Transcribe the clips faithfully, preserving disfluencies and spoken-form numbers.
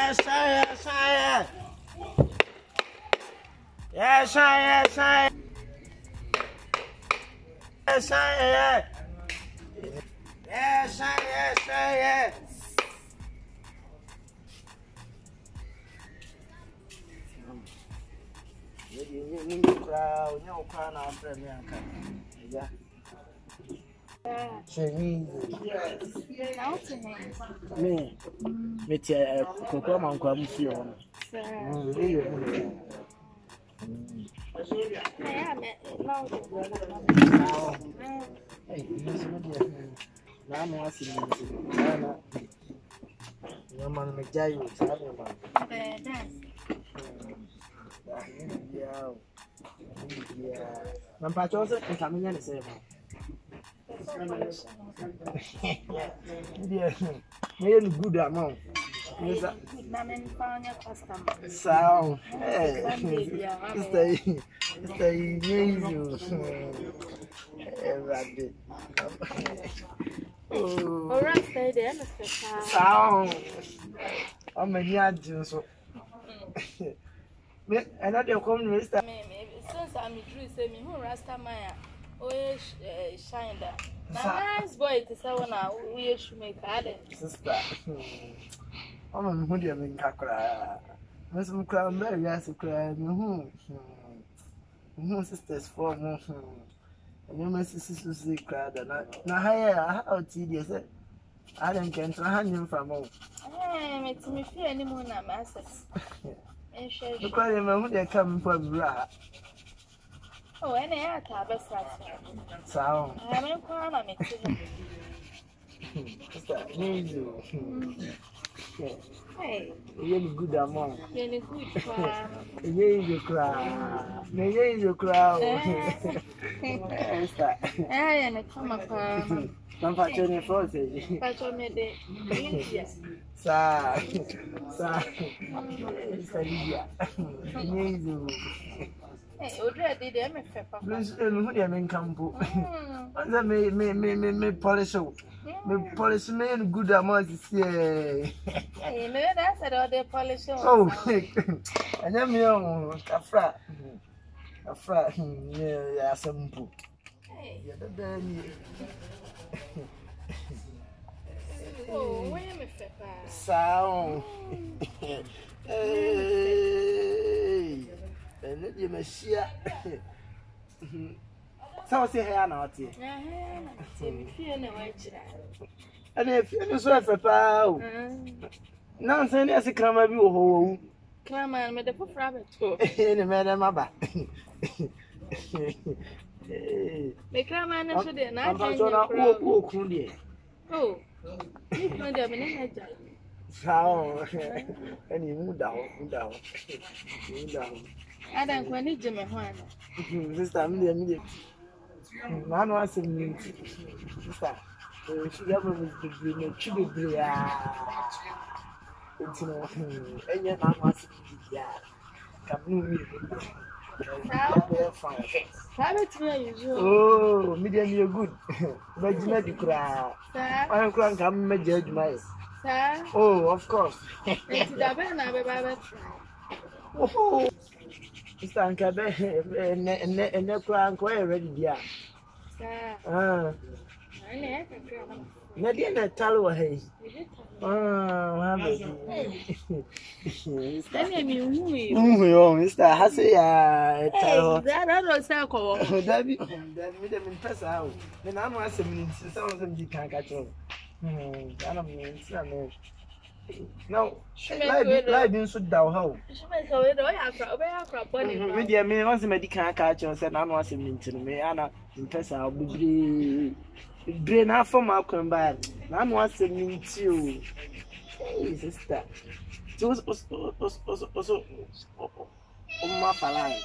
yes, yes, yes. Yes, yes, yes. Yes, yes. Yes, yes, yes. You crowd, you crowd our friend. Yeah. Yes. Me. Me tia kokoro man kwa mfie ho. Mm, e ye mu. Yeah, me no. Hey, this me dia. Na no asimi ni. Na na. Ya man me jayo, sa me man. Eh, dance. Yeah. Yeah. Man pa chose nkamenya ne se ba. Yeah. Me you good amount. Yes, Na men found your customer. sound. Hey. Stay. Stay you. Everybody. Oh. All right, stay there, Mister Sound. I'm a young so. Me, and I don't come to Mister Since I'm true, say me who Rasta Maya. Oh, shine that. Nice boy to say when I we should make sister. I'm a hoodie in Kakra. Miss Mukram, very yes, cry. Who sisters for more. And you must see crowd. And I hire how tedious. I don't can try him from home. Eh, me to me fear any more na masses. Look at him, who they come from. Oh, any other best Sound. I am crying on it. Hey, you're good among. you're good cry. You cry. May you cry. I am a come up. Don't patch any force. Patch on me, yes. Sir, sir, Lydia. Hey, already there, my pepper. Please, who they mean come to? Let me, me, me, me, me polish. Me polish me in good amount is here. Hey, maybe that's all the polish. Oh, and then me on a frat. A frat, yeah, some poop. Hey, oh, where am I, pepper? Sound. Hey. And let you machine. So, say, hey, I'm not here. And if you so for pow, now send us a crammer view home. Clamor, made a poor rabbit too. In a madam, my back. The clamor, no, should they not? Oh, you know, they're in a How and you move down, move down, move down. I don't want to Jimmy Juan. This time, the immediate. None was in me. Sister, she ever was the green and she would be a. It's no, and yet I was yeah. Come me. Oh, medium, you're good. But you made the crowd. I'm crying, come and judge my. Oh, of course. Oh, Mister Ankabe, and no crown quite ready, dear. Ah, Nadia Tallow, hey. Ah, Mister Hassy, I tell that was circle. That be them in press out. Then I'm asking some of them you can't catch on. Hmm, I don't mean, no, like being so down home. With the man was a medical catch and said, I'm was him to me, Anna, in person, I'll be drain out from our combat. I'm was a mean too. Sister. So, also, my palan.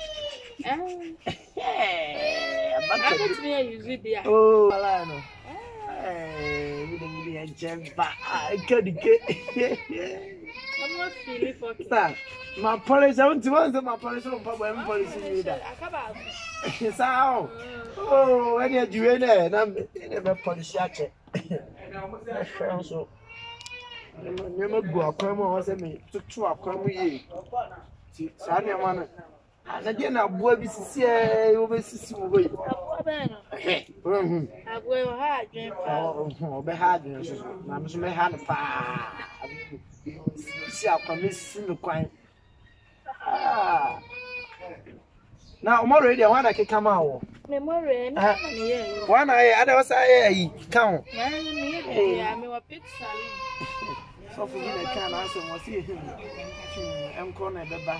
Oh, Alano. Hey, we didn't be a gem, but I can't get. I'm not feeling for that. My police, I want to answer my police on Papa policy leader. So, oh, any of you in there, and I'm never police yet. So, Never go a crime was a me to two a crime ye. Sunny one. And again, a boy be see over sissy away. I will hard, oh, be hard. Mam's may have a pa. See, I'll come missing the coin. Ah. Now, I'm already a one I can come out. Memory, one I was I count. I mean, what pizza. So for me, I can't answer what see him. I'm calling the back.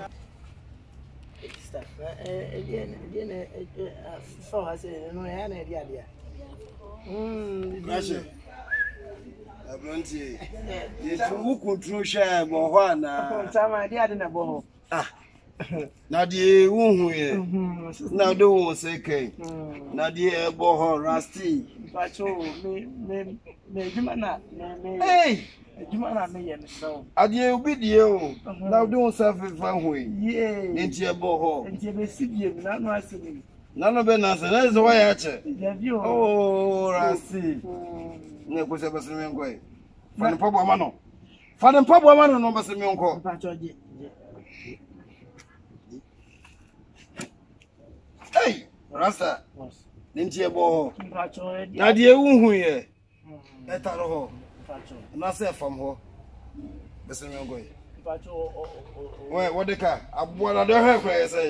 Stuff again, again, so I say, no, I had an idea. Hm, Russia. I want you. You could through share more one. Time I didn't know. Ah. Now the who now don't say K. Now the boho rusty. But oh, me, me, me, Jumana, hey, Jumana, me, and so. Adieu, be you. Now don't suffer from way. Yea, into your boho. and you may see him, not nothing. None of them answer. That's why I check. You, oh, rusty. No, was ever seen way. For the Papa Mano. For the Papa Mano, no, but some uncle. Hey, Rasta. Didn't you boho? Now, dear, who here? Let her ho. And I say from her. Listen, I'm going. What the car? I want to have